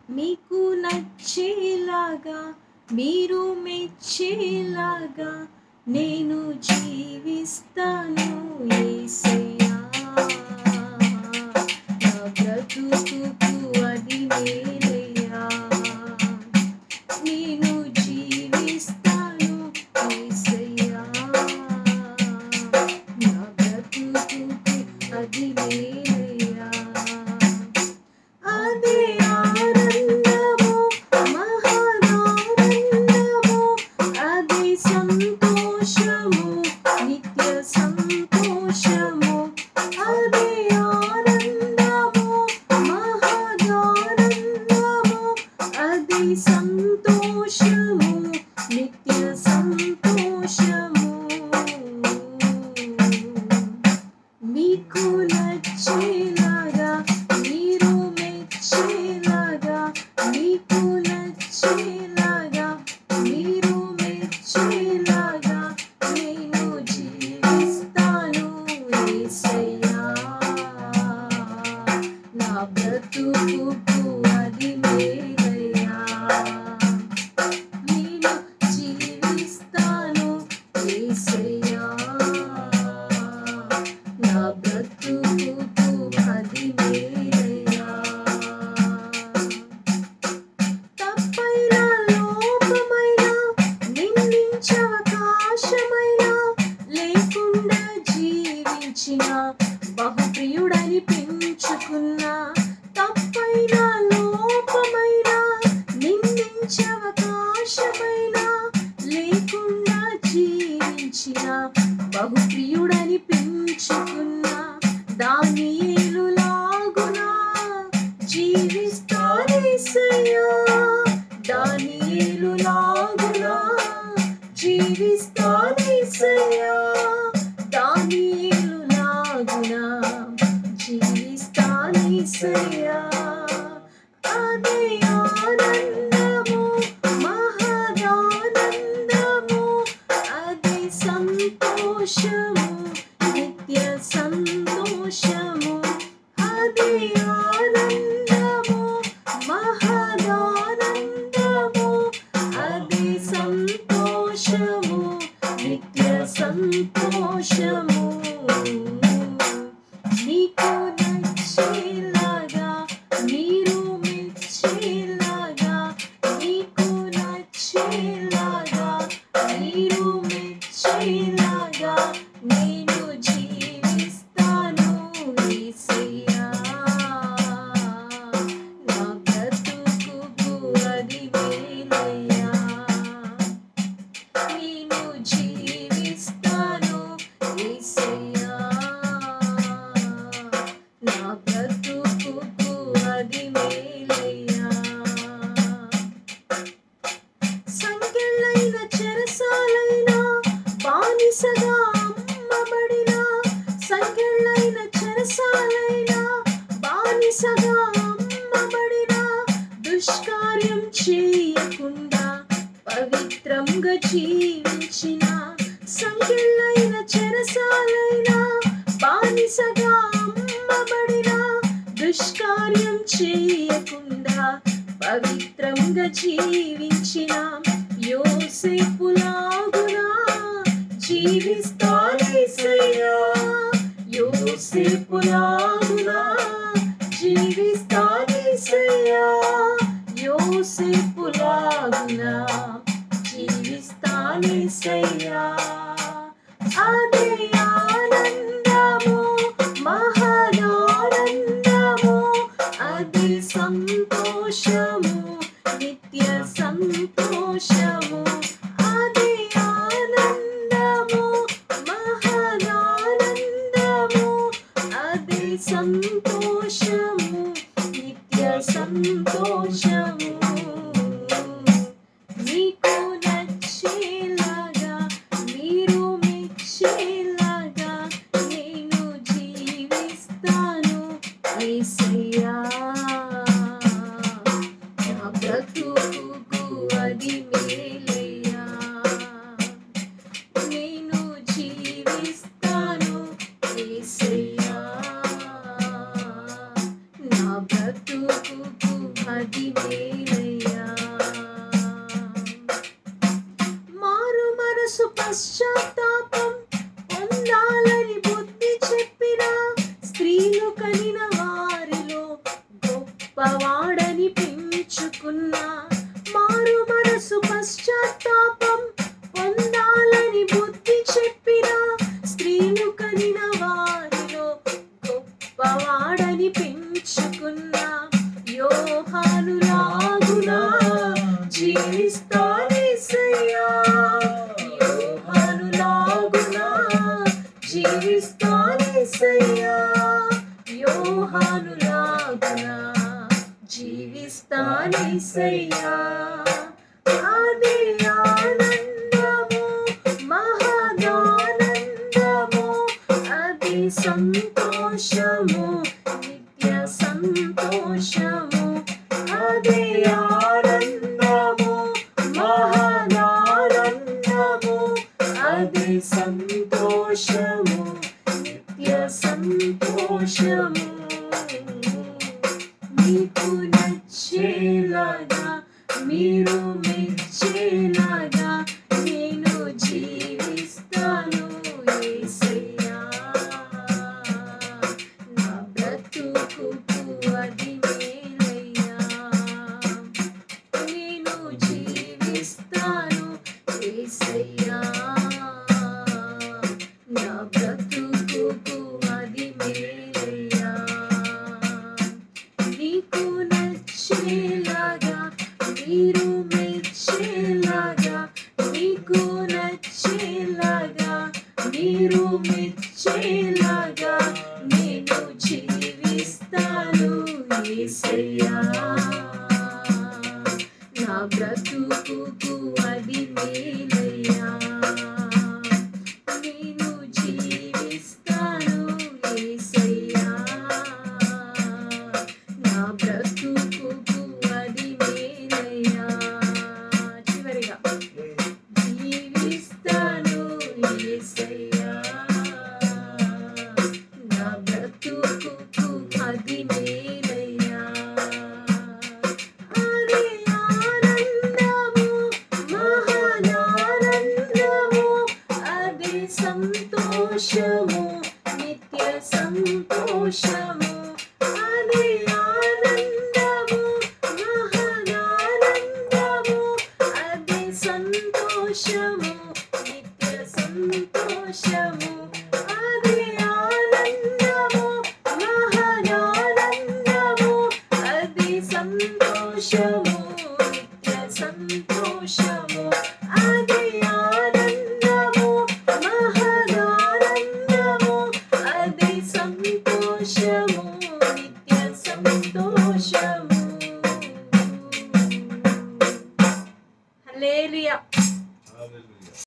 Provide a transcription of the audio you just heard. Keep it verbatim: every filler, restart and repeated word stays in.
మీకు నచ్చేలాగా మీరు మెచ్చేలాగా నేను జీవిస్తాను యేసయ్యా. నా బ్రతుకుకు అది మేలయ్యా. నేను జీవిస్తాను యేసయ్యా. నా బ్రతుకుకు అది మేలయ్యా. అదే ఆనందము మహదానందము, అదే సంతోషము నిత్య సంతోషము. అదే ఆనందము మహదానందము, అదే సంతోషము నిత్య సంతోషము. మీకు నచ్చేలాగా మీరు మెచ్చేలాగా, మీకు నచ్చేలాగా మీరు మెచ్చేలాగా నేను జీవిస్తాను యేసయ్యా. నా బ్రతుకుకు అది మేలయ్యా. నేను జీవిస్తాను యేసయ్యా. నా బ్రతుకుకు అది మేలయ్యా. తప్పైన లోపమైన నిందించవకాశమైన లేకుండా జీవించిన బహుప్రియుడని పెంచుకున్న, తప్పైన లోపమైన నిందించవకాశమైన లేకుండా జీవించిన బహుప్రియుడని పెంచుకున్న దానియేలులాగునా జీవిస్తానేసయ్యా. దానియేలులాగునా జీవిస్తానేసయ్యా. దానియేలులాగునా జీవిస్తానేసయ్యా. అదే ఆనందము మహదానందము, అదే సంతోషము నిత్య సంతోషము. అదే ఆనందము మహదానందము, అదే సంతోషము నిత్య సంతోషము. మీకు నచ్చేలాగా మీరు మెచ్చేలాగా, మీకు నచ్చేలాగా మీరు మెచ్చేలాగా నేను జీవిస్తాను యేసయ్యా. నా బ్రతుకుకు అది మేలయ్యా. నేను జీవిస్తాను యేసయ్యా. నా బ్రతుకుకు అది మేలయ్యా. సంకెళ్ళైన చెరసాలైన బానిసగా అమ్మబడిన, సంకెళ్ళైన చెరసాలైన బానిసగా అమ్మబడిన, దుష్కార్యం చేయకుండా పవిత్రంగా జీవించిన, సంకెళ్ళైన చెరసాలైన బానిసగా అమ్మబడిన, దుష్కార్యం చేయకుండా పవిత్రంగా జీవించిన యోసేపులాగునా జీవిస్తానేసయ్యా. యోసేపులాగునా జీవిస్తానేసయ్యా. యోసేపులాగునా జీవిస్తానేసయ్యా. అదే ఆనందము మహదానందము, అదే సంతోషము నిత్య సంతోషము. అదే ఆనందము మహదానందము, అదే సంతోషము నిత్య సంతోషము. మీకు నచ్చేలాగా మీరు మెచ్చేలాగా నేను జీవిస్తాను యేసయ్యా. నా బ్రతుకుకు అది మేలయ్యా. నేను జీవిస్తాను యేసయ్యా. నా బ్రతుకుకు అది మేలయ్యా. మారు మనసు పశ్చాత్తాపం పొందాలని బుద్ధి చెప్పిన స్త్రీలు కనిన వారిలో గొప్పవాడని పెంచుకున్న. మారు మనసు పశ్చాత్తాపం పొందాలని బుద్ధి చెప్పిన స్త్రీలు కనిన వారిలో గొప్పవాడని పెంచుకున్న. యోహానులాగునా జీవిస్తానేసయ్యా, యోహానులాగునా జీవిస్తానేసయ్యా, యోహానులాగునా జీవిస్తానేసయ్యా. అదే ఆనందము మహదానందము, అది సంతోషము నిత్య సంతోషము. అదే ఆనందము మహదానందము, అది సంతోషము నిత్య సంతోషము. మీకు నచ్చేలాగా మీరు మెచ్చేలాగా నేను జీవిస్తాను యేసయ్యా. నా బ్రతుకుకు అది మేలయ్యా. నేను జీవిస్తాను యేసయ్యా, నా బ్రతుకుకు అది మేలయ్యా. నీకు నచ్చేలాగా మీరు మెచ్చేలాగా, నీకు నచ్చేలాగా మీరు మెచ్చేలాగా నేను జీవిస్తాను యేసయ్యా. నా బ్రతుకుకు అది మేలయ్యా. నేను జీవిస్తాను యేసయ్యా, నా బ్రతుకుకు అది మేలయ్యా. చివరిగా జీవిస్తాను యేసయ్యా, నా బ్రతుకుకు అది మేలయ్యా. అదే ఆనందము మహదానందము, అదే సంతోషము నిత్య సంతోషము. అదే ఆనందము మహదానందము, అదే సంతోషము నిత్య సంతోషము. అదే ఆనందము మహదానందము, అదే సంతోషము నిత్య సంతోషము. అదే ఆనందము మహదానందము, అదే సంతోషము నిత్య సంతోషము. హల్లెలూయా.